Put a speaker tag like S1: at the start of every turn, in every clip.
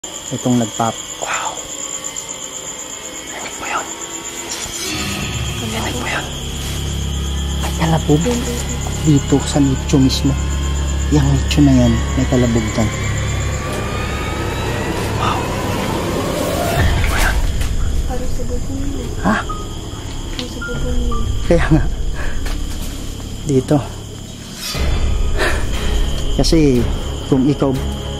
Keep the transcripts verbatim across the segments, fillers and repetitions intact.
S1: Itong nagpap... Wow! Narinig mo yun? Narinig mo yun? May kalabog dito sa nicho mismo. Yung nicho na yan, may kalabog dyan. Wow! Narinig mo yan?
S2: Parang sa bubong yun.
S1: Ha?
S2: Parang sa bubong yun.
S1: Kaya nga. Dito. Kasi kung ikaw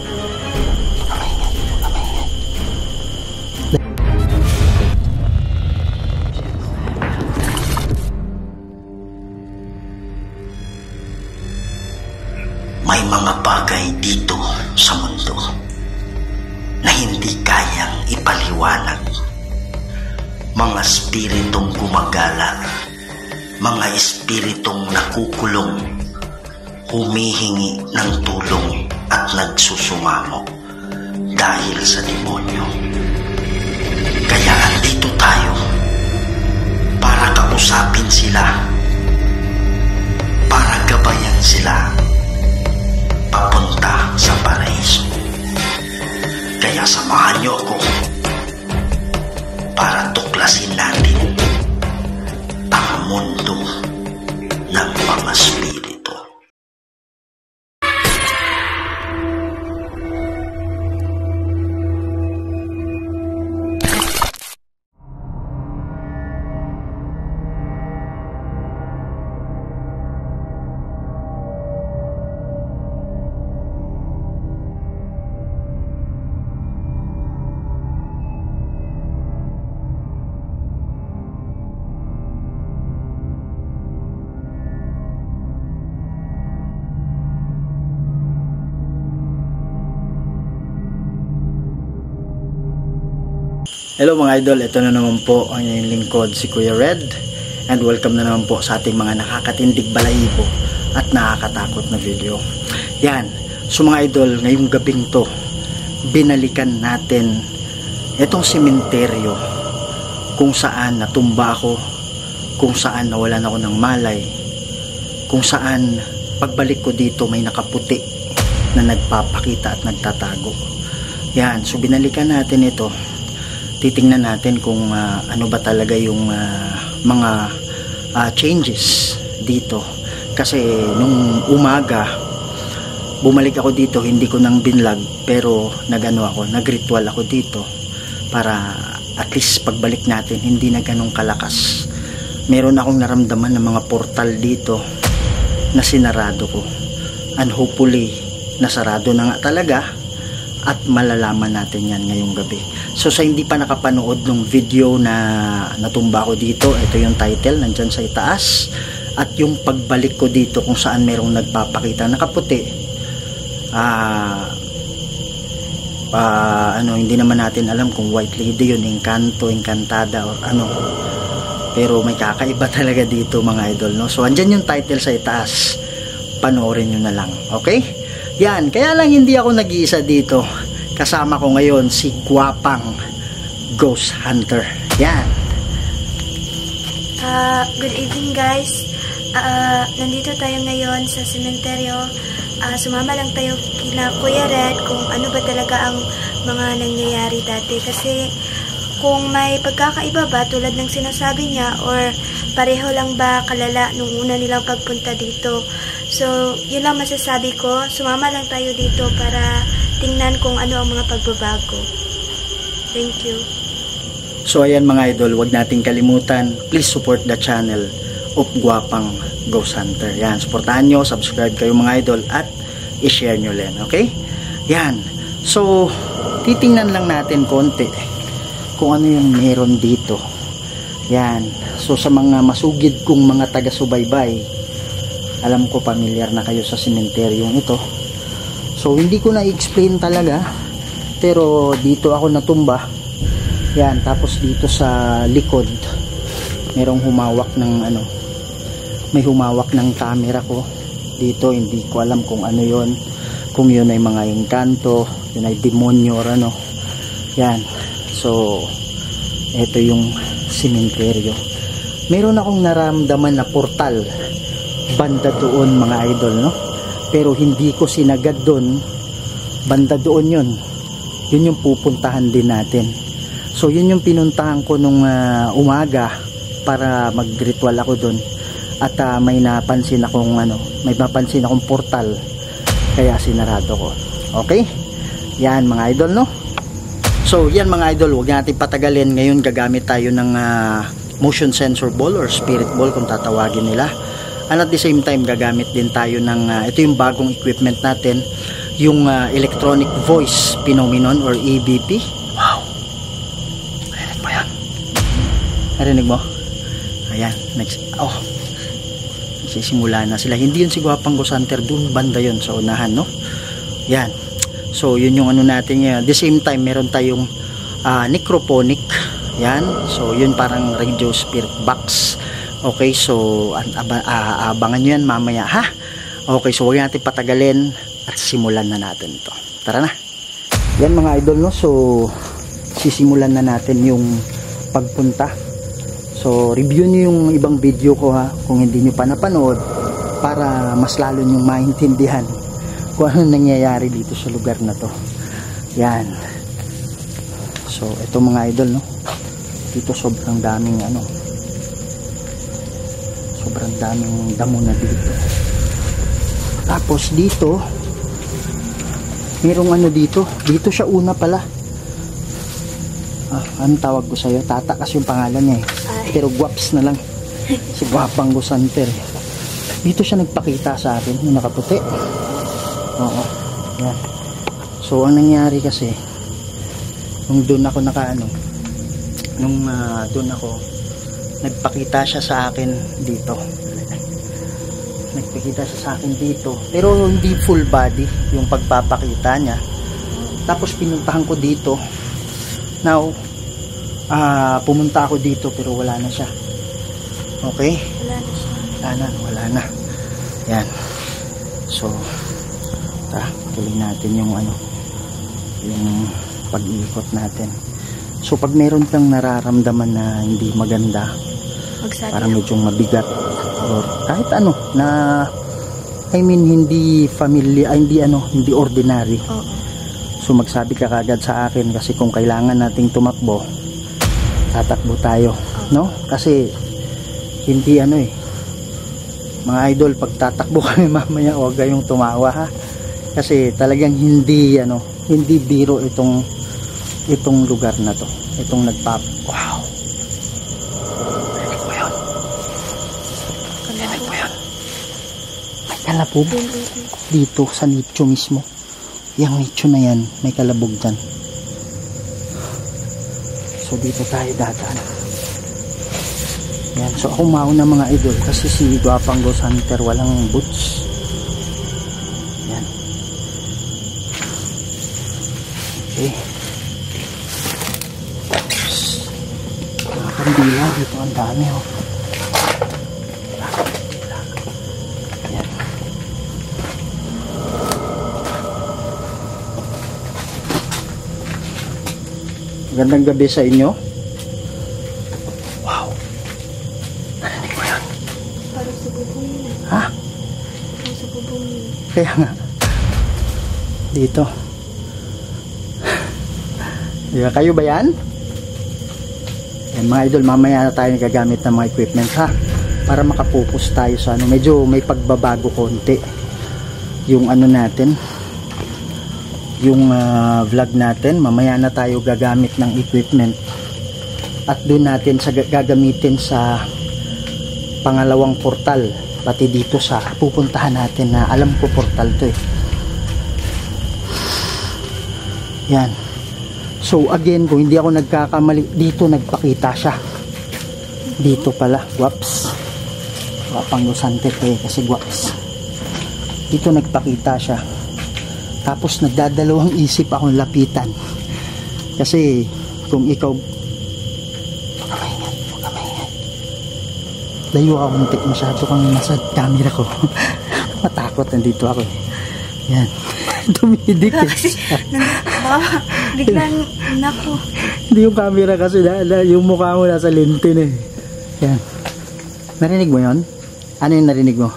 S3: may mga bagay dito sa mundo na hindi kayang ipaliwanag. Mga espiritong gumagala, mga espiritong nakukulong, humihingi ng tulong at nagsusumamo dahil sa demonyo. Kaya andito tayo para kausapin sila, para gabayan sila papunta sa paraiso. Kaya samahan niyo ako para tuklasin natin ang mundo ng mga espiritu.
S1: Hello mga idol, ito na naman po ang inyong lingkod, si Kuya Red, and welcome na naman po sa ating mga nakakatindig balahibo at nakakatakot na video. Yan, so mga idol, ngayong gabing to, binalikan natin itong sementeryo kung saan natumba ako, kung saan nawalan ako ng malay, kung saan pagbalik ko dito may nakaputi na nagpapakita at nagtatago. Yan, so binalikan natin ito. Titingnan natin kung uh, ano ba talaga yung uh, mga uh, changes dito. Kasi nung umaga, bumalik ako dito, hindi ko nang binlog, pero nagano ako, nagritual ako dito para at least pagbalik natin, hindi na ganong kalakas. Meron akong naramdaman ng mga portal dito na sinarado ko. And hopefully, nasarado na nga talaga at malalaman natin yan ngayong gabi. So sa hindi pa nakapanood ng video na natumba ko dito, ito yung title, nandyan sa itaas. At yung pagbalik ko dito kung saan merong nagpapakita nakaputi. Ah, uh, uh, ano, hindi naman natin alam kung white lady yun, engkanto, engkantada, or ano. Pero may kakaiba talaga dito mga idol, no? So andyan yung title sa itaas. Panoorin nyo na lang, okay? Yan, kaya lang hindi ako nag-iisa dito. Kasama ko ngayon si Gwapang Ghost Hunter. Yan.
S2: Uh, good evening guys. Uh, nandito tayo ngayon sa sementeryo. Uh, sumama lang tayo kina Kuya Red kung ano ba talaga ang mga nangyayari dati. Kasi kung may pagkakaiba ba tulad ng sinasabi niya or pareho lang ba kalala nung una nilang pagpunta dito. So, yun lang masasabi ko. Sumama lang tayo dito para tingnan kung ano ang mga pagbabago. Thank you.
S1: So ayan mga idol, wag nating kalimutan, please support the channel of Gwapang Ghost Hunter. Yan, supportahan nyo, subscribe kayo mga idol at i-share nyo din, okay? Yan, so titingnan lang natin konti kung ano yung meron dito. Yan, so sa mga masugid kong mga taga-subaybay, alam ko familiar na kayo sa sementeryong ito. So hindi ko na i-explain talaga, pero dito ako natumba. Yan, tapos dito sa likod merong humawak ng ano, may humawak ng camera ko dito. Hindi ko alam kung ano yon, kung yun ay mga engkanto, yun ay demonyo or ano. Yan, so ito yung sementeryo. Meron akong naramdaman na portal banda doon mga idol, no? Pero hindi ko sinagad doon, banda doon yun. yun yung pupuntahan din natin. So yun yung pinuntahan ko nung uh, umaga para mag-ritual ako dun. At uh, may napansin akong ano, may napansin akong portal, kaya sinarado ko. Okay? Yan mga idol, no? So yan mga idol, huwag natin patagalin. Ngayon gagamit tayo ng uh, motion sensor ball or spirit ball kung tatawagin nila. And at the same time gagamit din tayo ng uh, ito yung bagong equipment natin, yung uh, electronic voice phenomenon or E V P. Wow! Narinig mo yan? Narinig mo? Ayan, next. Oh, nagsisimula na sila. Hindi yun si Gwapang Ghost Hunter, dun banda yun sa unahan, no? Yan. So yun yung ano natin ngayon. At the same time meron tayong uh, necrophonic. Yan. So yun parang radio spirit box. Okay, so ab uh, abangan nyo yan mamaya, ha? Okay, so huwag natin patagalin at simulan na natin ito. Tara na. Yan mga idol, no? So sisimulan na natin yung pagpunta. So review nyo yung ibang video ko, ha, kung hindi nyo pa napanood, para mas lalo nyo maintindihan kung ano nangyayari dito sa lugar na to. Yan. So ito mga idol, no? Dito sobrang daming ano, sobrang daming damo na dito. Tapos dito merong ano dito, dito siya una pala. Ah, anong tawag ko sa'yo? Tata kasi yung pangalan niya eh. Pero Gwaps na lang. Si Gwapang Ghost Hunter. Dito siya nagpakita sa akin, yung nakaputi. Oo. Yan. So ang nangyari kasi, nung doon ako nakaano, nung uh, doon ako, nagpakita siya sa akin dito. Nagpakita siya sa akin dito. Pero hindi full body yung pagpapakita niya. Tapos pinuntahan ko dito. Now, uh, pumunta ako dito pero wala na siya. Okay?
S2: Wala na siya.
S1: Wala na, wala na. Yan. So, ta, tuloy natin yung ano, yung pag-iikot natin. So, pag meron kang nararamdaman na hindi maganda,
S2: Magsabi
S1: parang
S2: ako.
S1: medyo mabigat or kahit ano na I mean hindi familiar, hindi ano, hindi ordinary.
S2: Oo.
S1: So magsabi ka kagad sa akin kasi kung kailangan nating tumakbo, tatakbo tayo, no? Kasi hindi ano eh, mga idol, pag tatakbo kami mamaya huwag kayong tumawa, ha? Kasi talagang hindi ano, hindi biro itong itong lugar na to, itong nagpap wow. Narinig mo yun? Narinig mo yun? May kalabog dito sa nicho mismo. Yang nicho na yan, may kalabog dyan. So dito tayo dadaan. Yan, so ako mauna mga idol kasi si Gwapang Ghost Hunter walang boots. Yan. Okay. Tapos mga kandila dito, ang dami, oh. Magandang gabi sa inyo. Wow. Narinig mo yan?
S2: Parang sa bubong yun.
S1: Ha?
S2: Parang sa bubong yun.
S1: Kaya nga. Dito. Di ba, kayo ba yan? Yan mga idol, mamaya na tayo gagamit ng mga equipment, ha? Para makapokus tayo sa ano. Medyo may pagbabago konti. Yung ano natin, yung uh, vlog natin, mamaya na tayo gagamit ng equipment at doon natin sa gagamitin sa pangalawang portal, pati dito sa pupuntahan natin na alam ko portal to eh. Yan. So again, kung hindi ako nagkakamali, dito nagpakita siya. Dito pala, Gwaps. Gwapang Ghost Hunter eh, kasi Gwaps. Dito nagpakita siya. Tapos nagdadalawang isip akong lapitan. Kasi kung ikaw pagkamaingay, pagkamaingay. Layo ako, muntik masyado kang nasa camera ko. Matakot, nandito ako. Yan. Tumidik eh.
S2: Kasi, baka biglang naku.
S1: Hindi yung camera kasi, na, na, yung mukha mo nasa lintin eh. Yan. Narinig mo yun? Ano yung narinig mo?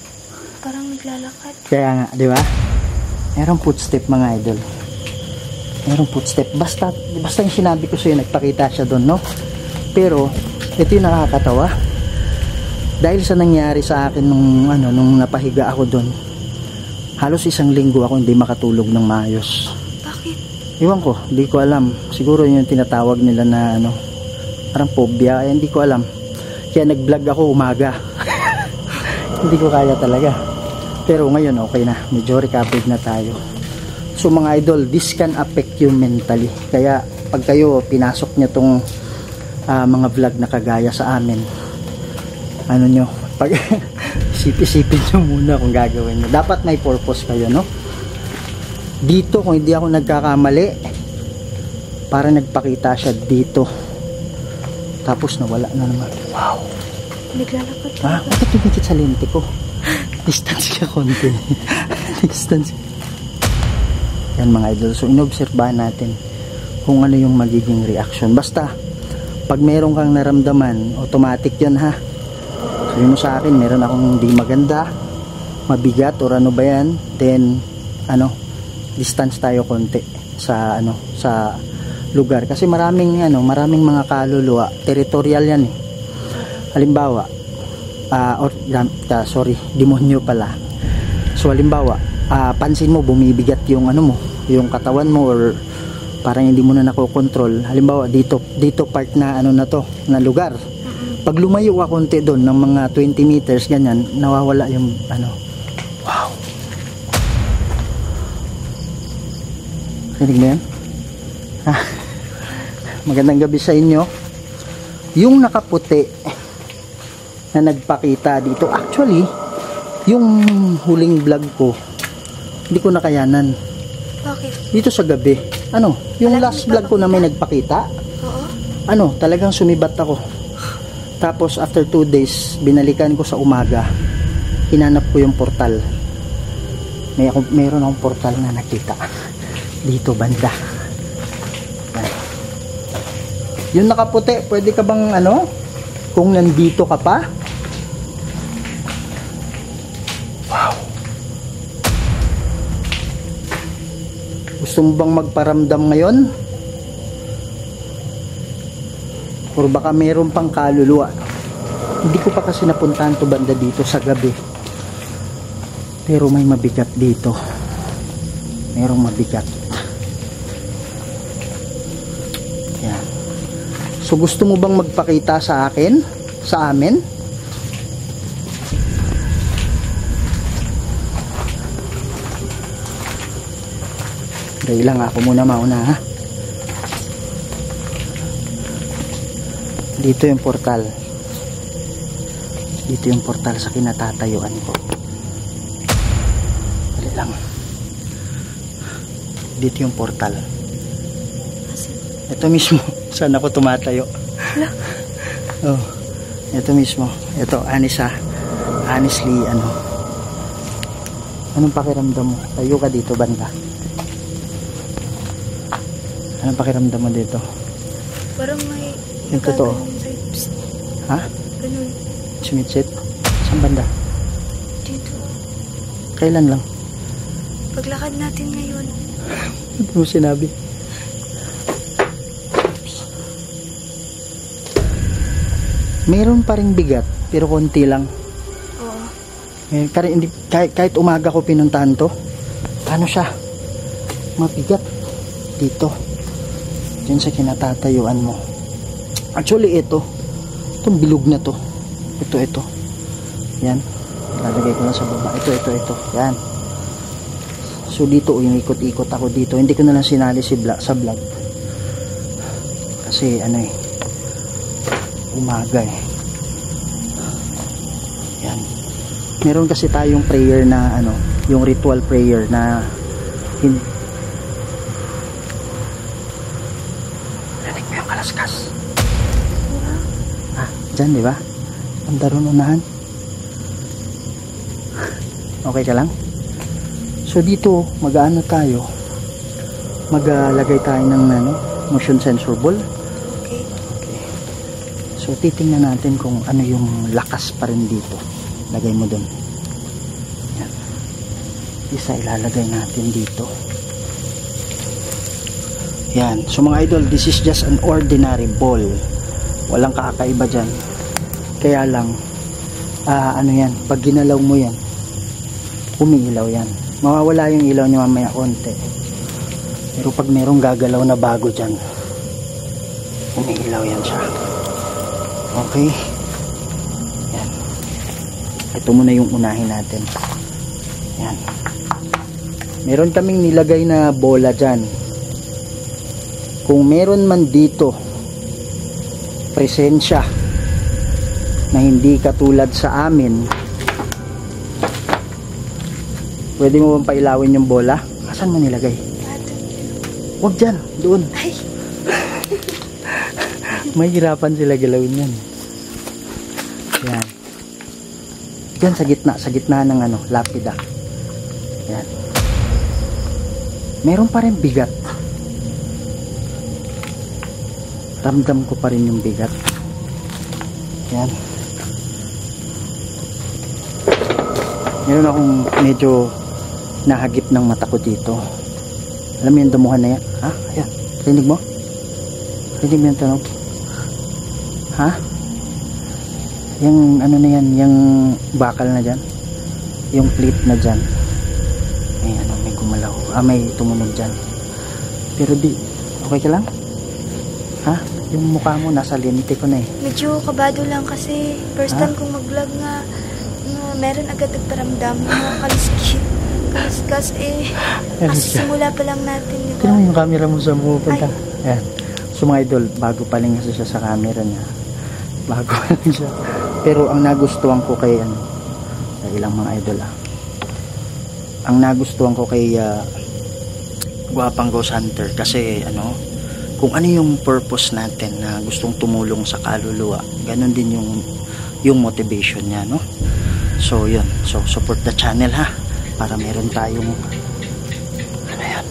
S2: Parang naglalakad.
S1: Kaya nga, di ba? Merong footstep mga idol. Merong footstep. Basta, basta yung sinabi ko sa'yo, nagpakita siya doon, no? Pero, ito yung nakakatawa. Dahil sa nangyari sa akin nung, ano, nung napahiga ako doon, halos isang linggo ako hindi makatulog ng maayos.
S2: Bakit?
S1: Iwan ko, hindi ko alam. Siguro yun yung tinatawag nila na, ano, parang phobia. Eh, hindi ko alam. Kaya nag-vlog ako umaga. Hindi ko kaya talaga. Pero ngayon, okay na. Medyo recovered na tayo. So mga idol, this can affect you mentally. Kaya pag kayo pinasok nyo tong uh, mga vlog na kagaya sa amin, ano nyo, pag isip-isipin nyo muna kung gagawin nyo. Dapat may purpose kayo, no? Dito, kung hindi ako nagkakamali, para nagpakita siya dito. Tapos nawala na naman. Wow!
S2: Naglalakad ka.
S1: Ah, bakit tumikit sa lente ko? Distance ka konti. Distance. Yan mga idol. So inobserbahan natin kung ano yung magiging reaction. Basta pag meron kang naramdaman, automatic yun ha. Sabi mo sa akin, meron akong hindi maganda, mabigat or ano ba yan, then ano, distance tayo konti sa ano, sa lugar. Kasi maraming ano, maraming mga kaluluwa, territorial yan eh. Halimbawa, uh, or, uh, sorry, demonyo pala. So halimbawa, uh, pansin mo bumibigat yung ano mo, yung katawan mo, or parang hindi mo na nakokontrol. Halimbawa dito, dito part na ano na to, na lugar. Pag lumayo ka konti doon ng mga twenty meters ganyan, nawawala yung ano. Wow. Rinig mo yan? Ah, magandang gabi sa inyo. Yung nakaputi na nagpakita dito, actually yung huling vlog ko hindi ko nakayanan.
S2: Bakit?
S1: Dito sa gabi, ano, yung last vlog ko na may nagpakita,
S2: Oo.
S1: ano, talagang sumibat ako. Tapos after two days binalikan ko sa umaga, hinanap ko yung portal. May ako, meron akong portal na nakita dito banda. Yan. Yung nakaputi, pwede ka bang ano, kung nandito ka pa? Gusto mo bang magparamdam ngayon? Or baka meron pang kaluluwa? Hindi ko pa kasi napuntahan to banda dito sa gabi. Pero may mabigat dito. Merong mabigat. Yan. So gusto mo bang magpakita sa akin? Sa amin? Dahil lang ako muna mauna ha. Dito yung portal. Dito yung portal sa kinatatayuan ko. Dali lang. Dito yung portal. Ito mismo. Saan ako tumatayo? Oh, ito mismo. Ito, Anisa. Honestly, ano. Anong pakiramdam mo? Tayo ka dito banda. Anong pakiramdam mo dito?
S2: Parang may
S1: yung totoo. Ha?
S2: Ganun.
S1: Sumitsit? Saan banda?
S2: Dito.
S1: Kailan lang?
S2: Paglakad natin ngayon.
S1: Hindi mo sinabi. Meron pa rin bigat, pero konti lang.
S2: Oo.
S1: Eh, kahit, hindi, kahit, kahit umaga ko pinuntahan to, ano siya? Mabigat. Dito. Diyan sa kinatatayuan mo. Actually, ito. Itong bilog na to. Ito, ito. Yan. Lalagay ko lang sa baba. Ito, ito, ito. Yan. So, dito, yung ikot-ikot ako dito. Hindi ko na lang sinali si vlog, sa vlog. Kasi, ano eh, umaga eh. Yan. Meron kasi tayong prayer na, ano, yung ritual prayer na, hindi, kalaskas. Ah, dyan, di ba? Ang daron unahan. Okay ka lang? So, dito, mag-ano tayo? Maglagay tayo ng ano, motion sensor ball.
S2: Okay.
S1: Okay. So, titingnan natin kung ano yung lakas pa rin dito. Lagay mo dun. Yan. Isa ilalagay natin dito. Yan. So mga idol, this is just an ordinary ball. Walang kakaiba dyan. Kaya lang, uh, ano yan, pag ginalaw mo yan, umiilaw yan. Mawawala yung ilaw niya mamaya konti. Pero pag merong gagalaw na bago dyan, umiilaw yan siya. Okay. Yan. Ito muna yung unahin natin. Yan. Meron kaming nilagay na bola dyan. Kung meron man dito presensya na hindi katulad sa amin, pwede mo bang pailawin yung bola? Asan mo nilagay? Huwag dyan, doon.
S2: Ay.
S1: Mahirapan sila galawin yan. Yan. Yan sa gitna, sa gitna ng ano, lapida. Yan. Meron pa rin bigat. Ramdam ko pa rin yung bigat. Yan. Meron akong medyo nahagip ng mata ko dito. Alam mo yung damuhan na yan? Ha? Ayan. Rinig mo? Rinig mo yung tanong? Ha? Yung ano na yan? Yung bakal na dyan? Yung plate na dyan? May ano, may gumalaw. Ah, may tumunog dyan. Pero di, okay ka lang? Ha? Yung mukha mo nasa lente ko na eh.
S2: Medyo kabado lang kasi first
S1: Ha?
S2: time kong mag-vlog nga, nga meron agad nagparamdam ng mga kaliskit. Kaliskas eh. Kasi simula pa lang natin, di ba?
S1: Tignan mo yung camera mo sa pupunta. Ayan. So mga idol, bago pa lang kasi siya sa camera niya. Bago pa lang siya. Pero ang nagustuhan ko kay ano, sa ilang mga idol ah. Ang nagustuhan ko kay uh, Guwapang Ghost Hunter kasi ano, kung ano yung purpose natin na gustong tumulong sa kaluluwa, ganun din yung yung motivation niya, no? So yun, so support the channel ha, para meron tayong ano yan,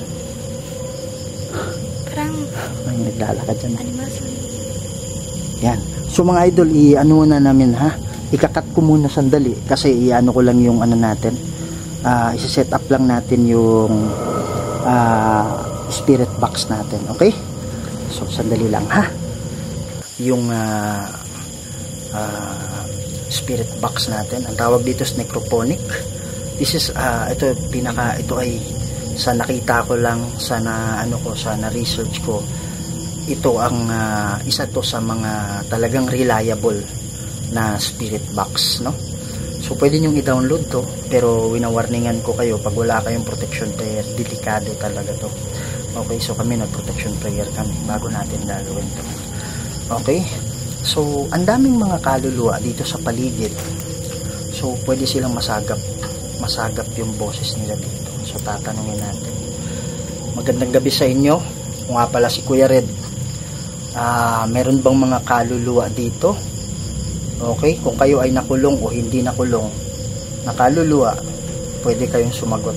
S2: Parang
S1: may naglalakad dyan.
S2: animation.
S1: Yan. So mga idol, i-ano na namin ha, ikakat ko muna sandali kasi i-ano ko lang yung ano natin, uh, isi-set up lang natin yung uh, spirit box natin, okay? So sandali lang ha, yung uh, uh, spirit box natin, ang tawag dito is necrophonic. This is uh, ito pinaka ito ay sa nakita ko lang, sa na ano ko, sa na research ko, ito ang uh, isa to sa mga talagang reliable na spirit box, no? So pwede nyo i-download to, pero winawarningan ko kayo, pag wala kayong protection prayer, delikado talaga to. Okay, so kami nag-protection prayer kami bago natin gagawin to. Okay, so ang daming mga kaluluwa dito sa paligid, so pwede silang masagap masagap yung boses nila dito. So tatanungin natin. Magandang gabi sa inyo. Kung nga pala si Kuya Red, uh, meron bang mga kaluluwa dito? Okay, kung kayo ay nakulong o hindi nakulong na kaluluwa, pwede kayong sumagot.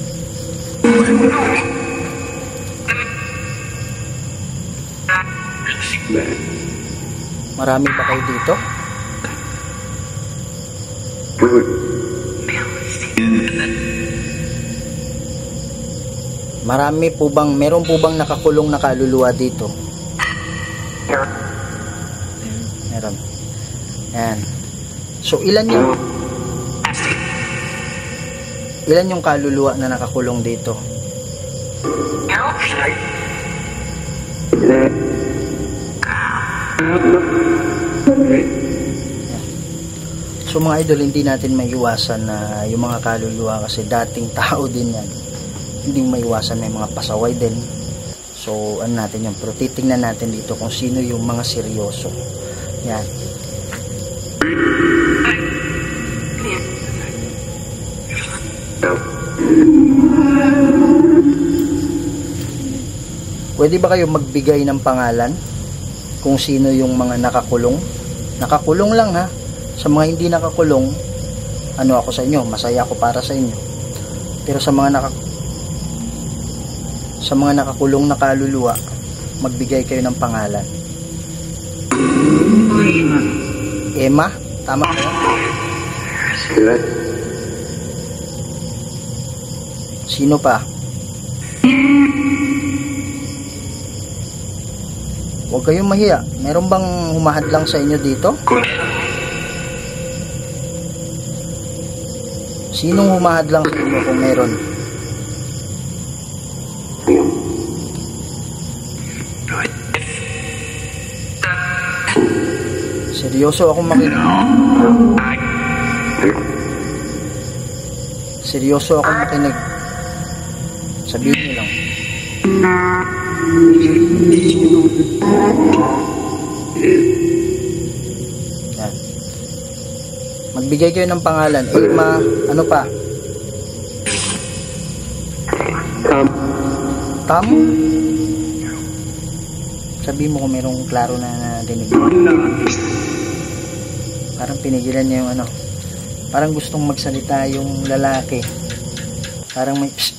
S1: Marami ba kayo dito? Marami po bang, meron po bang nakakulong na kaluluwa dito? Meron. Yan. So ilan yung ilan yung kaluluwa na nakakulong dito? So mga idol, hindi natin maiwasan na yung mga kaluluwa kasi dating tao din yan. Hindi maiwasan, may mga pasaway din. So ano natin yun, pero titingnan natin dito kung sino yung mga seryoso. Yan. Pwede ba kayo magbigay ng pangalan kung sino yung mga nakakulong? Nakakulong lang ha. Sa mga hindi nakakulong, ano ako sa inyo, masaya ako para sa inyo. Pero sa mga naka sa mga nakakulong na kaluluwa, magbigay kayo ng pangalan. Emma, tama ba? Sino pa? Huwag kayong mahiya. Meron bang humahadlang sa inyo dito? Sinong humahadlang sa inyo kung meron? Seryoso akong makinig. Seryoso akong makinig. Sabihin niyo lang. Yan. Magbigay kayo ng pangalan. Elma, ano pa? Tam. Tam? Sabihin mo kung mayroong klaro na nadinig. Parang pinigilan niya yung ano. Parang gustong magsalita yung lalaki. Parang may psst.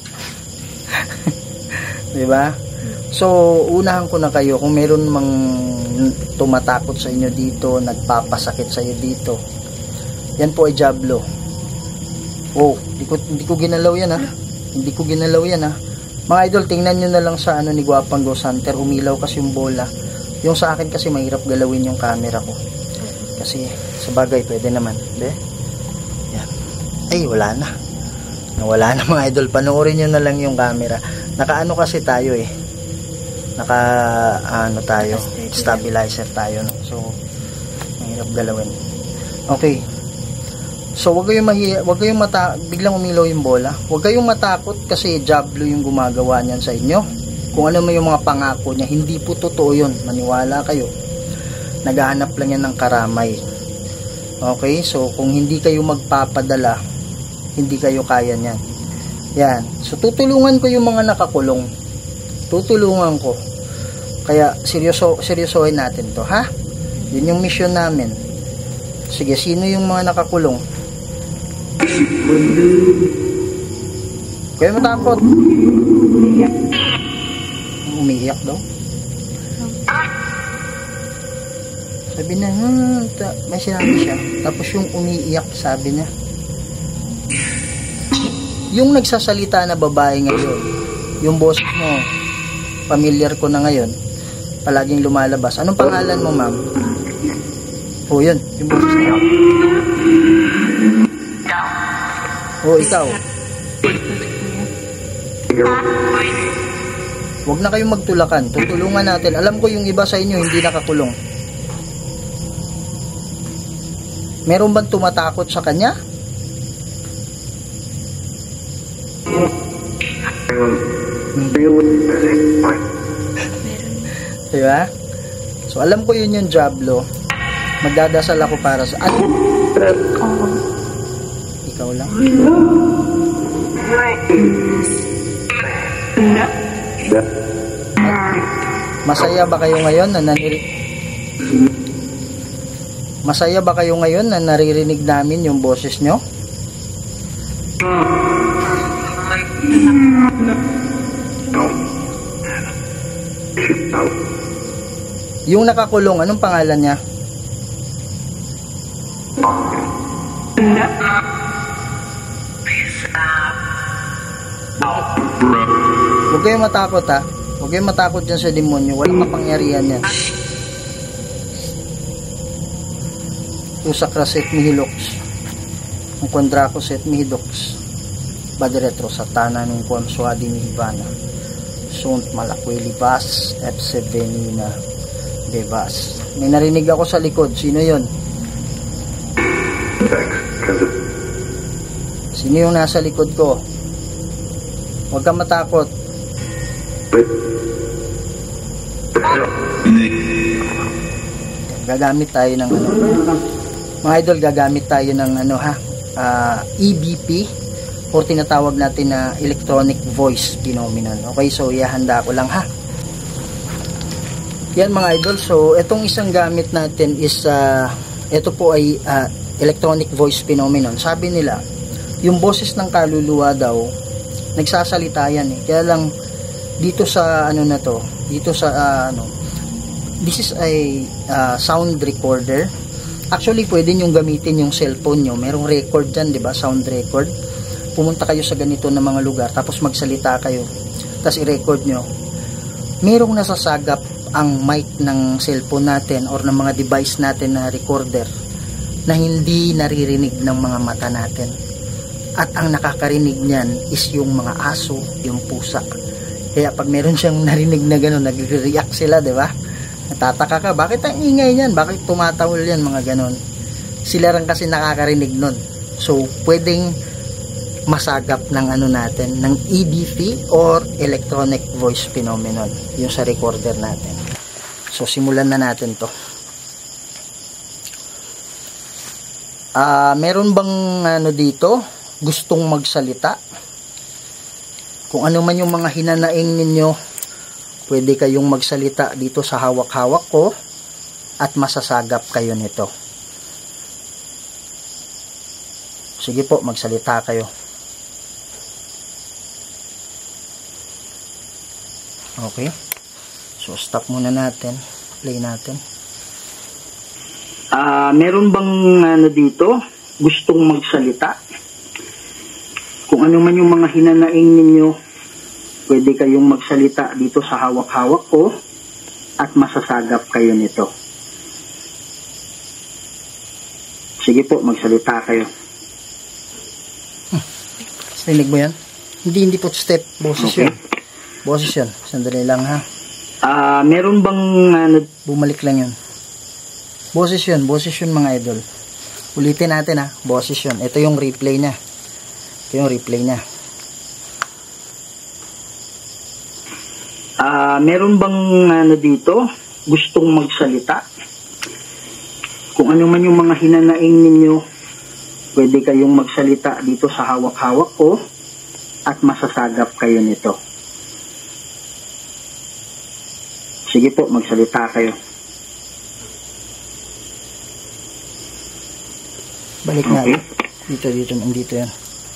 S1: Diba? So, unahan ko na kayo kung meron mang tumatakot sa inyo dito, nagpapasakit sa inyo dito. Yan po ay Diablo. Oh, hindi ko, hindi ko ginalaw yan ha. Hindi ko ginalaw yan ha. Mga idol, tingnan nyo na lang sa ano ni Guapang Ghost Hunter. Umilaw kasi yung bola. Yung sa akin kasi mahirap galawin yung camera ko. Kasi sa bagay pwede naman. Hindi? Yan. Ay, wala na. Nawala na mga idol. Panoorin nyo na lang yung camera. Nakaano kasi tayo eh. Naka ano tayo, stabilizer tayo, no? So mahirap galawin. Okay. So wag kayong mahiya, wag kayong mata biglang umilaw yung bola. Wag kayong matakot kasi Diablo yung gumagawa niyan sa inyo. Kung ano man yung mga pangako niya, hindi po totoo yun. Maniwala kayo. Naghahanap lang yan ng karamay. Okay? So kung hindi kayo magpapadala, hindi kayo kaya niyan. Yan. So, tutulungan ko yung mga nakakulong. Tutulungan ko. Kaya, seryoso, seryosohin natin to, ha? Yun yung mission namin. Sige, sino yung mga nakakulong? Kaya matakot. Umiiyak daw. Sabi na, hmm, may sinabi siya. Tapos yung umiiyak, sabi niya, yung nagsasalita na babae ngayon, yung boss mo, familiar ko na ngayon, palaging lumalabas. Anong pangalan mo, ma'am? Oh, yun, yung boss mo. Oh, ikaw. Huwag na kayong magtulakan. Tutulungan natin. Alam ko yung iba sa inyo hindi nakakulong. Meron bang tumatakot sa kanya? Diba? So alam ko yun yung Diablo. Magdadasal ako para sa ano? Ikaw lang. Masaya ba kayo ngayon na nanirinig? Masaya ba kayo ngayon na naririnig namin yung boses nyo? Yung nakakulong, anong pangalan niya? Huwag kayong matakot ha. Huwag kayong matakot dyan sa demonyo. Walang kapangyarihan yan. Usak raset mihilox. Ang kondrako set mihidox. Badiretro satana nung konsuadi mihibana. Sunt malakweli bas. F sevenina. Bebas. May narinig ako sa likod. Sino yon? Sino yung nasa likod ko? Huwag kang matakot. Gagamit tayo ng ano. Mga idol, gagamit tayo ng ano ha. Uh, E B P or tinatawag natin na electronic voice phenomenon. Okay, so ihahanda ko lang ha. Yan mga idol, so itong isang gamit natin is uh, ito po ay uh, electronic voice phenomenon. Sabi nila, yung boses ng kaluluwa daw nagsasalita yan eh. Kaya lang dito sa ano na to, dito sa uh, ano, this is a uh, sound recorder. Actually, pwede nyo gamitin yung cellphone nyo. Merong record dyan, di ba? Sound record. Pumunta kayo sa ganito na mga lugar, tapos magsalita kayo, tapos i-record nyo. Merong nasasagap ang mic ng cellphone natin or ng mga device natin na recorder na hindi naririnig ng mga mata natin. At ang nakakarinig niyan is yung mga aso, yung pusa. Kaya pag meron siyang narinig na gano'n, nag-react sila, di ba? Natataka ka, bakit ang ingay niyan? Bakit tumatawol yan, mga gano'n? Sila rin kasi nakakarinig nun. So, pwedeng masagap ng ano natin, ng E D V or electronic voice phenomenon, yung sa recorder natin. So, simulan na natin to. Ah, uh, meron bang ano dito, gustong magsalita? Kung ano man yung mga hinanaing ninyo, pwede kayong magsalita dito sa hawak-hawak ko at masasagap kayo nito. Sige po, magsalita kayo. Okay. So, stop muna natin. Play natin. Ah, uh, meron bang ano dito, gustong magsalita? Kung ano man yung mga hinanaing ninyo, pwede kayong magsalita dito sa hawak-hawak ko at masasagap kayo nito. Sige po, magsalita kayo. Hmm. Rinig mo yan? Hindi, hindi po step. Boses okay. Yun. Boses yun. Sandali lang ha. Ah, uh, meron bang ano? Bumalik lang yun. Boses yun. Boses yun mga idol. Ulitin natin ha. Boses yun. Ito yung replay niya. Ito yung replay niya. Ah, uh, meron bang ano dito, gustong magsalita? Kung ano man yung mga hinanaing ninyo, pwede kayong magsalita dito sa hawak-hawak ko at masasagap kayo nito. Sige po, magsalita kayo. Balik nga. Okay. Dito, dito, nandito yan.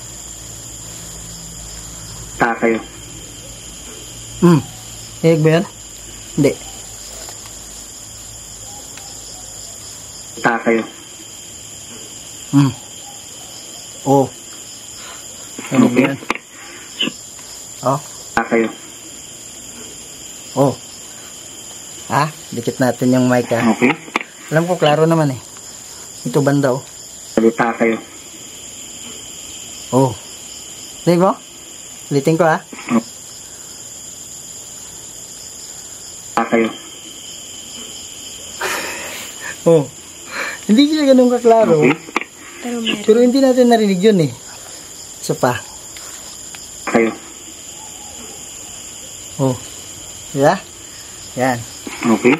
S1: Ta kayo. Hmm. Hiyag ba yan? Hindi. Ta kayo. Hmm. Oh. Ano okay. Ba yan? Oh. Ta kayo. Oh. Ah, dikit natin yung mic ha. Okay. Alam ko, klaro naman eh. Ito banda oh. Salita kayo. Oh. Dinig mo? Ulitin ko ha. Ta kayo. Oh. Hindi siya ganun kaklaro. Okay.
S2: Pero,
S1: Pero hindi natin narinig yun eh. Isa pa.
S3: Kayo.
S1: Oh. Diba? Yan.
S3: Okay.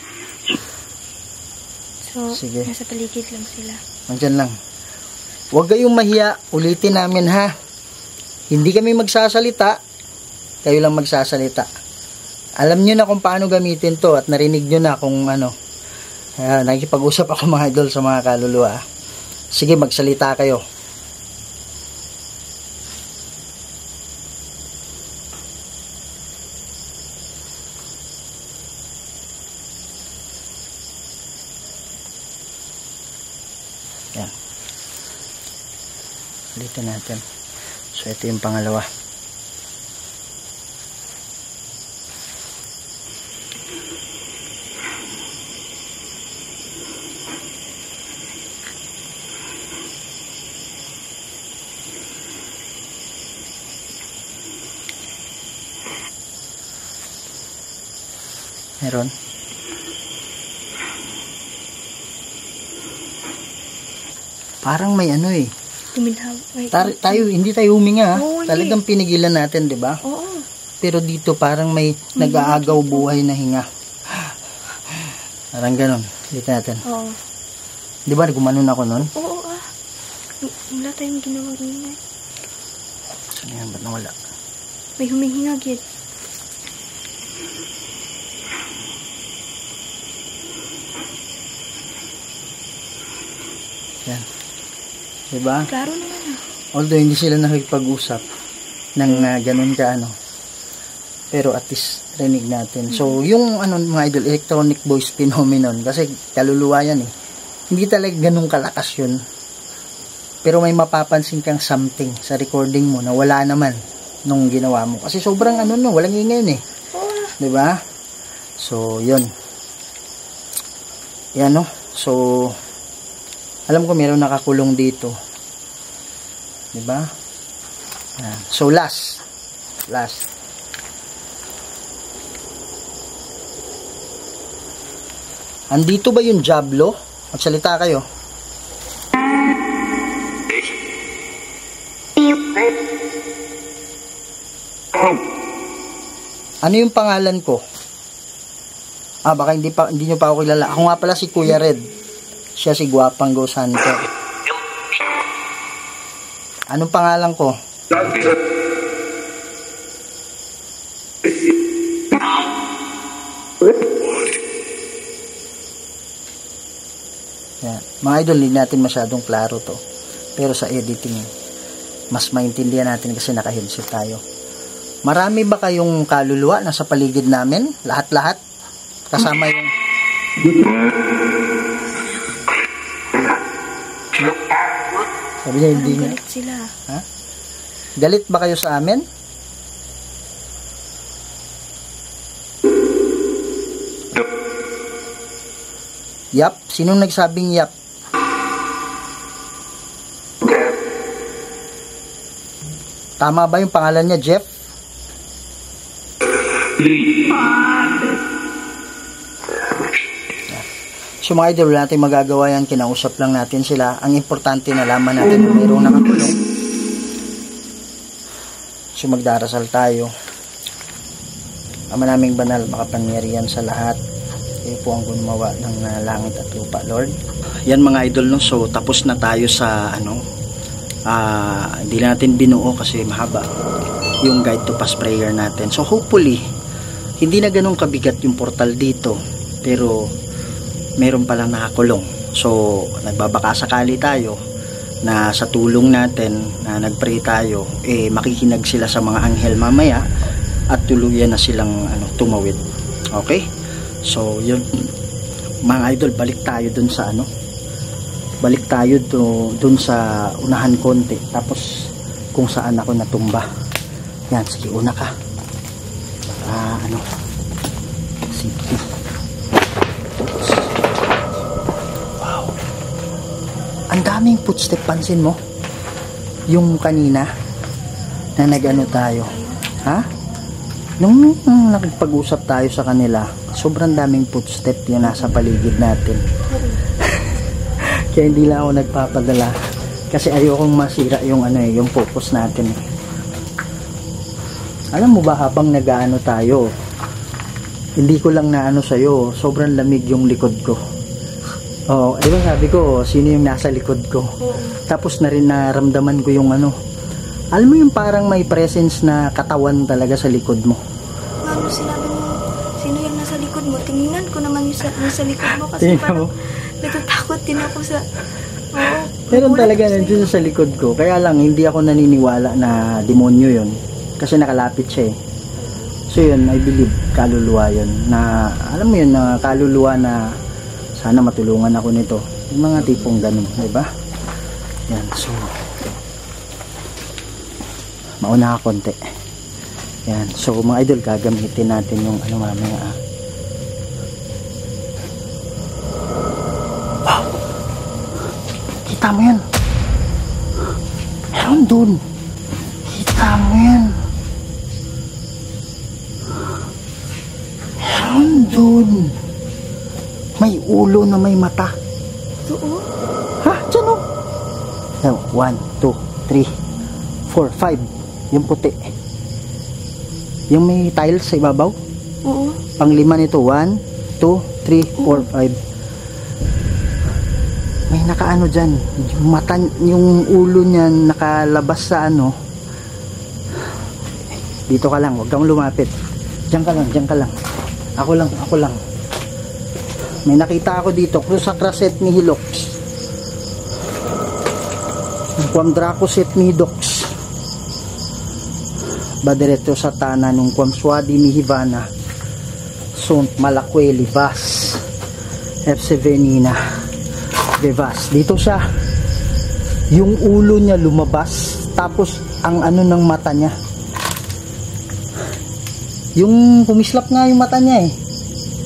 S2: So,
S1: sige.
S2: Nasa paligid lang sila.
S1: Nandyan lang. Huwag kayong mahiya. Ulitin namin ha. Hindi kami magsasalita. Kayo lang magsasalita. Alam nyo na kung paano gamitin to at narinig nyo na kung ano. Uh, nakikipag-usap ako mga idol sa mga kaluluwa. Sige, magsalita kayo. Yan. Ulitin natin. So, ito yung pangalawa. Meron. Parang may ano eh.
S2: Tuminhaw.
S1: Tar- tayo, hindi tayo huminga.
S2: Oo,
S1: Talagang pinigilan natin, di ba?
S2: Oo.
S1: Pero dito parang may nag-aagaw buhay na hinga. Parang ganon. Dito natin.
S2: Oo.
S1: Di ba, gumanon ako nun?
S2: Oo ah. Wala tayong ginawang ingay.
S1: Saan yan? Ba't nawala?
S2: May humihinga gid.
S1: Yan. Diba?
S2: Klaro naman ah.
S1: Although hindi sila nakikipag-usap ng uh, ganun ka ano. Pero at least rinig natin. So, yung ano mga idol, electronic voice phenomenon. Kasi kaluluwa yan eh. Hindi talaga ganun kalakas yun. Pero may mapapansin kang something sa recording mo na wala naman nung ginawa mo. Kasi sobrang ano no, walang ingay yun eh. Diba? So, yun. Yan, no? So, alam ko meron nakakulong dito. Diba? Yan. So, last. Last. Andito ba yung Diablo? Magsalita kayo. Ano yung pangalan ko? Ah, baka hindi pa hindi nyo pa ako kilala. Ako nga pala si Kuya Red. Siya si Guapang Go Santo. Anong pangalan ko? Yan. Mga idol, hindi natin masyadong klaro to. Pero sa editing, mas maintindihan natin kasi naka-headset tayo. Marami ba kayong kaluluwa na sa paligid namin? Lahat-lahat? Kasama yung... Sabi niya, hindi niya.
S2: Galit sila.
S1: Ha? Galit ba kayo sa amin? Yap. Sinong nagsabing yap? Tama ba yung pangalan niya, Jeff? So mga idol, wala natin magagawa yan. Kinausap lang natin sila. Ang importante na laman natin kung mayroong nakakulong. So magdarasal tayo. Ama naming banal, makapangyarihan sa lahat. Kayo po ang gumawa ng uh, langit at lupa, Lord. Yan mga idol, no? So tapos na tayo sa ano, uh, hindi natin binuo kasi mahaba yung guide to pass prayer natin. So hopefully hindi na ganun kabigat yung portal dito, pero meron palang nakakulong. So nagbabaka sakali tayo na sa tulong natin na nagpray tayo, eh makikinag sila sa mga anghel mamaya at tuluyan na silang ano, tumawid. Okay? So yun mga idol, balik tayo dun sa ano, balik tayo do, dun sa unahan konti, tapos kung saan ako natumba. Yan, sige, una ka para ano, safety. Wow, ang daming footstep. Pansin mo yung kanina na nag-ano tayo, ha? Nung, nung nakipag-usap tayo sa kanila, sobrang daming footstep yung nasa paligid natin. Kaya hindi lang ako nagpapadala kasi ayokong masira yung ano eh, yung focus natin. Alam mo ba, habang nag-ano tayo, hindi ko lang naano sa'yo, sobrang lamig yung likod ko. Oo, di ba sabi ko, sino yung nasa likod ko? Tapos na rin naramdaman ko yung ano, alam mo yung parang may presence na katawan talaga sa likod mo.
S2: Ano sinabi mo, sino yung nasa likod mo? Tingnan ko naman yung sa, nasa likod mo kasi
S1: Tingnan
S2: parang
S1: mo.
S2: natatakot din ako sa... Oo,
S1: Meron
S2: nagulat
S1: talaga
S2: ako
S1: nandiyan
S2: sa'yo.
S1: sa likod ko. Kaya lang, hindi ako naniniwala na demonyo yun. Kasi nakalapit siya eh. So yun, I believe, kaluluwa yun. Na, alam mo yun, na kaluluwa na sana matulungan ako nito. Yung mga tipong ganun, diba? Yan, so... mauna ka konti. Yan, so mga idol, gagamitin natin yung ano mamaya ah. Wow! Kita mo yan? Meron dun. Kita mo yan? Meron dun. May ulo na may mata.
S2: Oo?
S1: Ha? Diyan o? So, one, two, three, four, five. Yung puti. Yung may tiles sa ibabaw.
S2: Oo.
S1: Pang lima nito. one, two, three, four, five. May nakaano dyan. Yung mata, yung ulo niya nakalabas sa ano. Dito ka lang. Huwag kang lumapit. Diyan ka lang. Diyan ka lang. Ako lang. Ako lang. May nakita ako dito. Cruz Akraset ni Hilox. Quam Dracoset ni Hidox. Badiretto sa Tana nung Quam Swadi ni Hivana. Sunt Malakweli Vas. F Sevenina. Devas. Dito siya. Yung ulo niya lumabas. Tapos ang ano ng mata niya. Yung kumislap nga yung mata niya eh.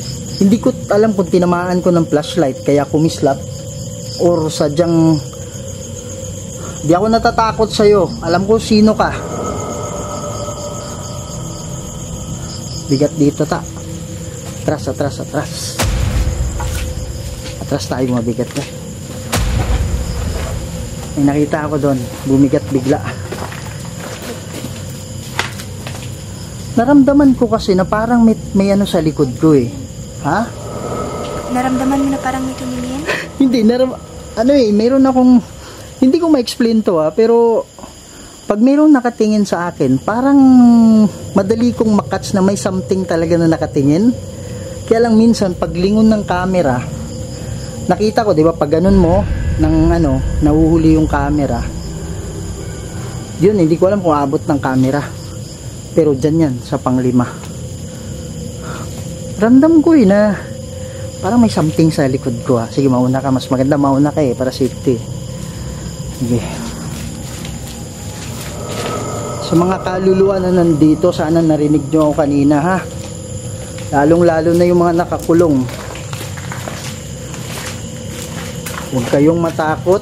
S1: Hindi ko alam kung tinamaan ko ng flashlight kaya kumislap or sadyang di ako natatakot sa'yo. Alam ko sino ka. Bigat dito ta. Atras, atras, atras. Atras tayo, mabigat ka. May nakita ako doon. Bumigat bigla. Naramdaman ko kasi na parang may, may ano sa likod ko eh. Ha?
S2: Naramdaman mo na parang may tumingin?
S1: Hindi, naram... Ano eh, mayroon akong... Hindi ko ma-explain to ha, pero... Pag mayroong nakatingin sa akin, parang... Madali kong makatch na may something talaga na nakatingin. Kaya lang minsan, pag lingon ng camera... Nakita ko, di ba, pag ganun mo... Nang ano, nahuhuli yung camera... Yun, hindi ko alam kung abot ng camera. Pero dyan yan, sa panglima. Ramdam ko eh na parang may something sa likod ko ha. Sige, mauna ka. Mas maganda mauna ka eh, para safety. Sige. Sa mga kaluluwa na nandito, sana narinig nyo ako kanina ha. Lalong lalo na yung mga nakakulong. Huwag kayong matakot.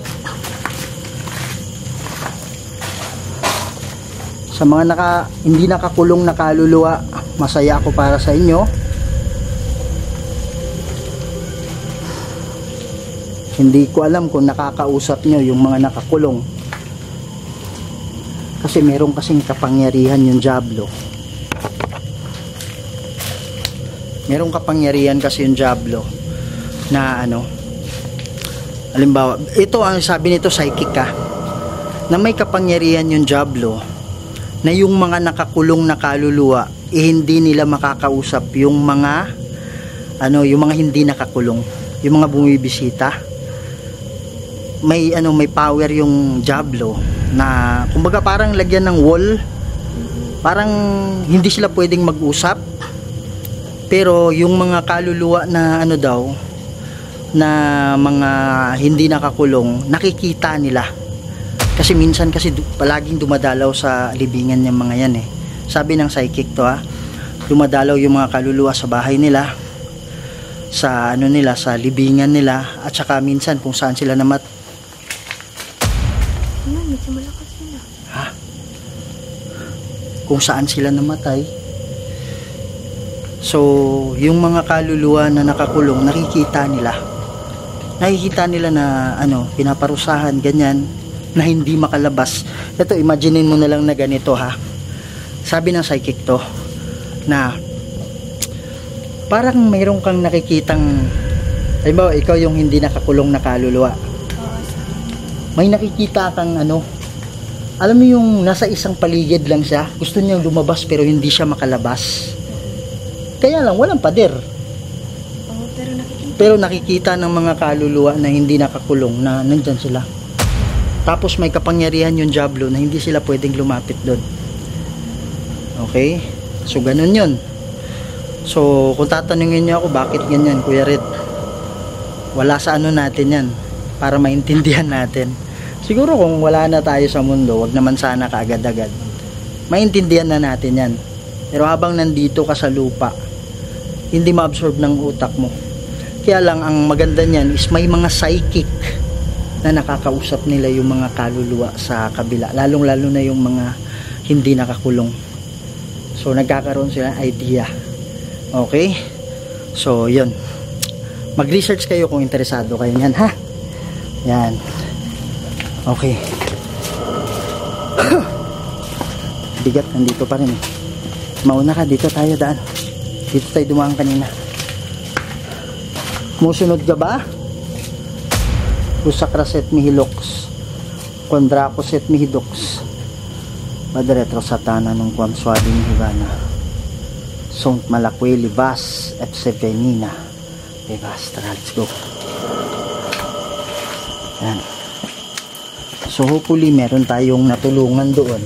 S1: Sa mga naka, hindi nakakulong na kaluluwa, masaya ako para sa inyo. Hindi ko alam kung nakakausap nyo yung mga nakakulong. Kasi meron kasing kapangyarihan yung Diablo. Merong kapangyarihan kasi yung Diablo na ano, halimbawa, ito ang sabi nito, psychic ka, na may kapangyarihan yung Diablo na yung mga nakakulong na kaluluwa eh, hindi nila makakausap yung mga ano, yung mga hindi nakakulong, yung mga bumibisita. May ano, may power yung Diablo na kumbaga parang lagyan ng wall, parang hindi sila pwedeng mag-usap, pero yung mga kaluluwa na ano daw, na mga hindi nakakulong, nakikita nila. Kasi minsan kasi palaging dumadalaw sa libingan ng mga yan eh. Sabi ng psychic to ha, dumadalaw yung mga kaluluwa sa bahay nila, sa ano nila, sa libingan nila, at saka minsan kung saan sila namat.
S2: Ano, medyo malakas sila.
S1: Ha? Kung saan sila namatay. So, yung mga kaluluwa na nakakulong, nakikita nila. Nakikita nila na ano, pinaparusahan, ganyan, na hindi makalabas. Ito, imaginein mo na lang na ganito ha. Sabi ng psychic to na parang mayroon kang nakikitang, halimbawa ikaw yung hindi nakakulong na kaluluwa, may nakikita kang ano, alam mo yung nasa isang paligid lang siya, gusto niyang lumabas pero hindi siya makalabas, kaya lang walang pader.
S2: Oo, pero nakikita.
S1: Pero nakikita ng mga kaluluwa na hindi nakakulong na nandyan sila. Tapos may kapangyarihan yung Diablo na hindi sila pwedeng lumapit doon. Okay? So ganun yun. So kung tatanungin niyo ako bakit ganyan, Kuya Red, wala sa ano natin yan para maintindihan natin. Siguro kung wala na tayo sa mundo, wag naman sana kaagad-agad, maintindihan na natin yan. Pero habang nandito ka sa lupa, hindi ma-absorb ng utak mo. Kaya lang ang maganda niyan is may mga psychic na nakakausap nila yung mga kaluluwa sa kabila, lalong lalo na yung mga hindi nakakulong. So nagkakaroon sila idea. Okay, so yun, mag-research kayo kung interesado kayo yan ha. Yan, okay. Bigat, nandito pa rin eh. Mauna ka, dito tayo daan, dito tayo dumaan kanina. Musunod ka ba? Kusakras et mihilox, Kondracos et mihidox, Padretro satana nung kwam swading hibana, Sont malakwe libas et sevenina. Okay, basta, let's go. Yan. So hopefully meron tayong natulungan doon.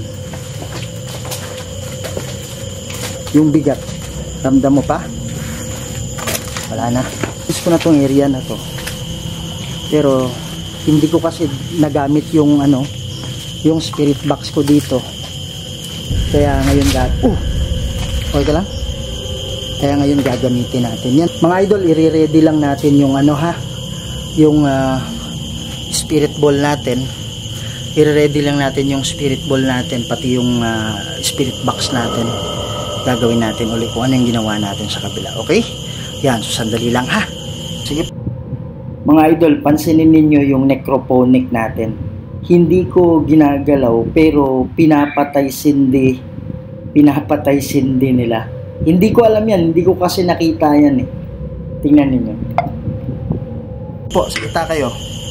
S1: Yung bigat, ramdam mo pa? Wala na. Gusto ko na tong area na to. Pero hindi ko kasi nagamit yung ano, yung spirit box ko dito. Kaya ngayon lahat. Uh! Okay ka lang? Kaya ngayon gagamitin natin yan. Mga idol, i-ready lang natin yung ano ha, yung uh, spirit ball natin. I-ready lang natin yung spirit ball natin, pati yung uh, spirit box natin. Gagawin natin ulit kung ano yung ginawa natin sa kabila. Okay? Yan, so sandali lang ha. Sige. Mga idol, pansinin ninyo yung necrophonic natin. Hindi ko ginagalaw, pero pinapatay sindi. Pinapatay sindi nila. Hindi ko alam yan, hindi ko kasi nakita yan eh. Tingnan ninyo. Po, salita kayo.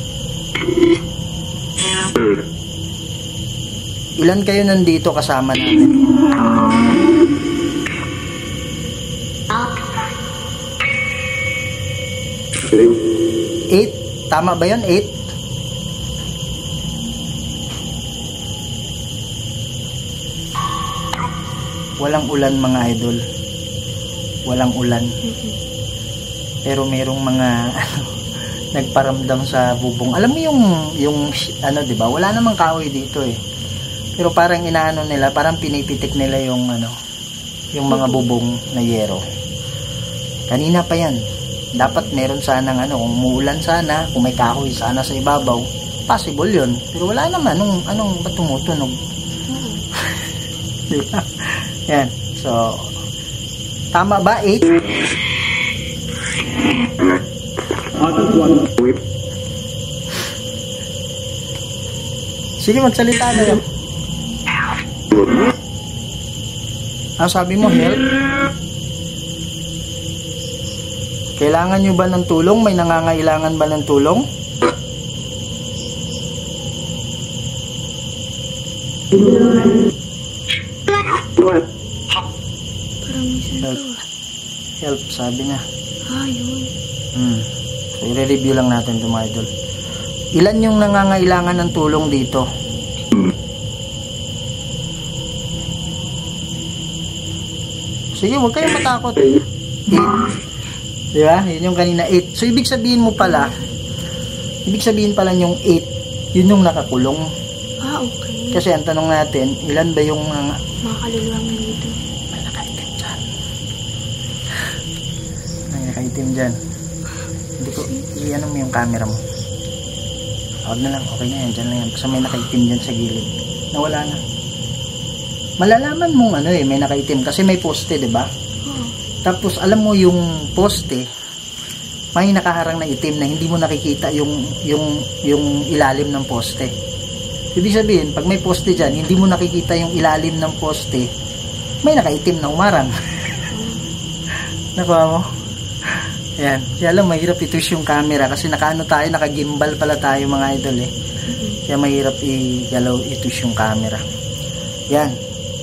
S1: Ilan kayo nandito kasama natin? Eight? Tama ba yun? Eight? Walang ulan mga idol. Walang ulan. Pero merong mga ano, nagparamdam sa bubong. Alam mo yung yung ano, 'di ba? Wala namang kahoy dito eh. Pero parang inaano nila, parang pinipitik nila yung ano, yung mga bubong na yero. Kanina pa 'yan. Dapat meron sanang ano, kung umuulan sana, kung may kahoy sana sa ibabaw, possible 'yun. Pero wala naman nung anong ba't tumutunog? Di ba? Yan. So, tama ba? eight? Sige, magsalita na yun. Ang sabi mo, help? Kailangan nyo ba ng tulong? May nangangailangan ba ng tulong? Help. Help, sabi niya.
S2: Ah, yun.
S1: Hmm. So, i-review lang natin ito mga idol. Ilan yung nangangailangan ng tulong dito? Sige, huwag kayong matakot. eight. Diba? Yun yung kanina, eight. So, ibig sabihin mo pala, ibig sabihin pala yung eight, yun yung nakakulong.
S2: Ah, okay.
S1: Kasi ang tanong natin, ilan ba yung mga...
S2: Mga kaluluwang nandito.
S1: May nakaitim dyan. May nakaitim dyan. Hindi ko, i-ano mo yung camera mo. Huwag na lang, okay na yan, dyan lang yan. Kasi may nakaitim dyan sa gilid. Nawala na. Malalaman mong ano eh, may nakaitim. Kasi may poste, diba?
S2: Oo.
S1: Tapos, alam mo yung poste, may nakaharang na itim na hindi mo nakikita yung, yung, yung ilalim ng poste. Ibig sabihin, pag may poste dyan, hindi mo nakikita yung ilalim ng poste, may nakaitim na umarang. Nakuha mo? Ayan. Kaya alam, mahirap i-twist yung camera kasi nakaano tayo, naka-gimbal pala tayo mga idol eh. Kaya mahirap i-galaw, i-twist yung camera. Yan.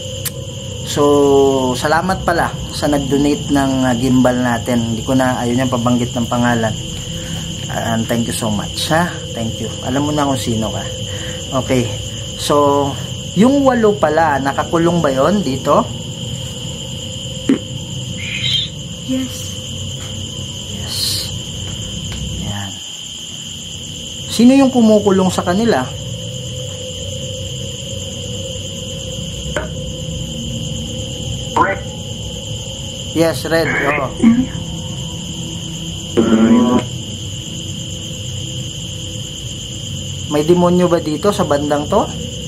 S1: So, salamat pala sa nag-donate ng uh, gimbal natin. Hindi ko na, ayun yung pabanggit ng pangalan. Uh, and thank you so much, ha? Thank you. Alam mo na kung sino ka. Okay. So, yung walo pala, nakakulong ba yon dito?
S2: Yes.
S1: Yes. Yan. Sino yung kumukulong sa kanila? Yes, red. Oo. May demonyo ba dito sa bandang to?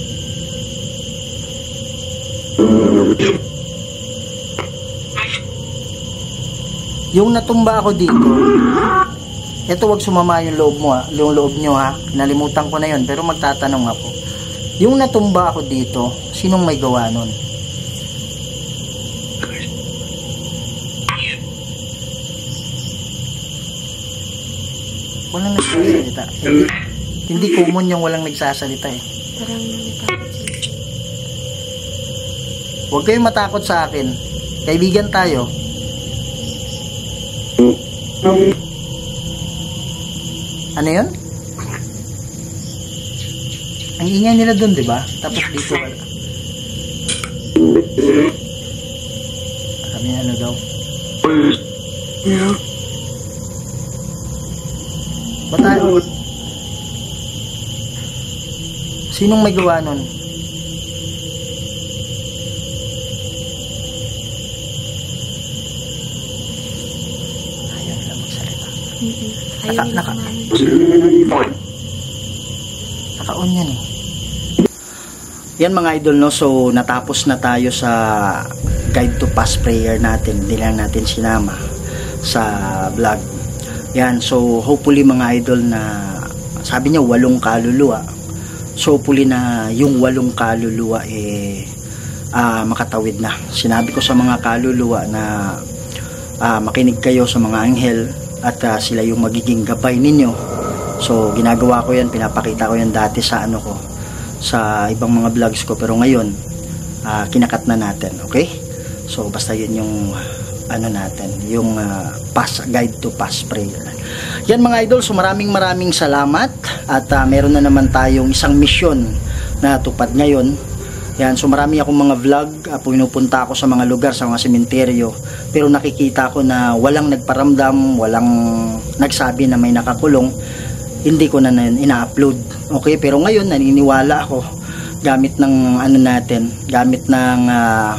S1: Yung natumba ako dito, eto wag sumama yung loob mo ha, yung loob nyo ha, nalimutan ko na yun, pero magtatanong ako. Yung natumba ako dito, sinong may gawa nun? Walang nagsasalita. Hindi, hindi common yung walang nagsasalita eh.
S2: Parang nagpapansin.
S1: Huwag kayong matakot sa akin. Kaibigan tayo. Ano yun? Ang ingay nila dun, di ba? Tapos dito wala. Sabi niya ano daw? Ba't sinong may gawa nun?
S2: Mm-mm. Ayaw
S1: Naka-
S2: nila
S1: naka-
S2: kumain.
S1: Naka-on yan eh. Yan mga idol, no? So natapos na tayo sa guide to pass prayer natin. Hindi lang natin sinama sa vlog. Yan, so hopefully mga idol na sabi niya walong kaluluwa. So hopefully na yung walong kaluluwa eh uh, makatawid na. Sinabi ko sa mga kaluluwa na uh, makinig kayo sa mga anghel at uh, sila yung magiging gabay ninyo. So ginagawa ko yan, pinapakita ko yan dati sa ano ko, sa ibang mga vlogs ko, pero ngayon uh, kinakat na natin, okay? So basta yun yung ano natin, yung uh, pass, guide to pass prayer. Yan mga idol, so maraming maraming salamat at uh, meron na naman tayong isang misyon na tupad ngayon. Yan, so marami akong mga vlog, uh, pinupunta ako sa mga lugar, sa mga sementeryo, pero nakikita ko na walang nagparamdam, walang nagsabi na may nakakulong. Hindi ko na ina-upload, okay? Pero ngayon naniniwala ako gamit ng ano natin, gamit ng uh,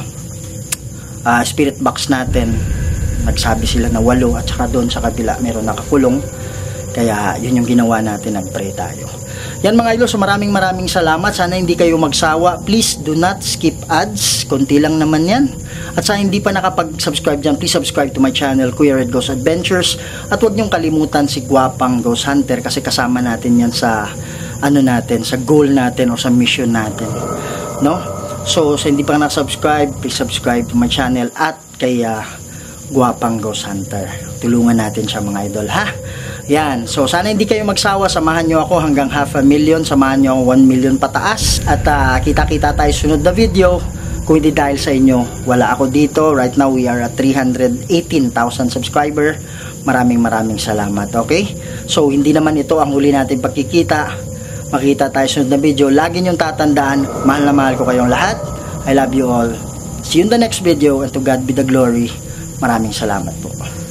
S1: uh, spirit box natin, nagsabi sila na walo at saka doon sa kabila meron nakakulong. Kaya yun yung ginawa natin, nagpray tayo. Yan mga idol, so maraming maraming salamat. Sana hindi kayo magsawa. Please do not skip ads, konti lang naman yan. At sa hindi pa nakapag-subscribe dyan, please subscribe to my channel, Kuya Red Ghost Adventures. At huwag niyong kalimutan si Guwapang Ghost Hunter kasi kasama natin yan sa ano natin, sa goal natin o sa mission natin, no? So sa hindi pa nakasubscribe, please subscribe to my channel at kay uh, Guwapang Ghost Hunter. Tulungan natin siya mga idol, ha? Yan, so sana hindi kayo magsawa, samahan nyo ako hanggang half a million, samahan nyo ako one million pataas at uh, kita-kita tayo sunod na video. Kung hindi dahil sa inyo, wala ako dito. Right now we are at three hundred eighteen thousand subscriber. Maraming maraming salamat, okay? So hindi naman ito ang huli natin pagkikita. Makita tayo sunod na video. Lagi nyong tatandaan, mahal na mahal ko kayong lahat. I love you all. See you in the next video and to God be the glory. Maraming salamat po.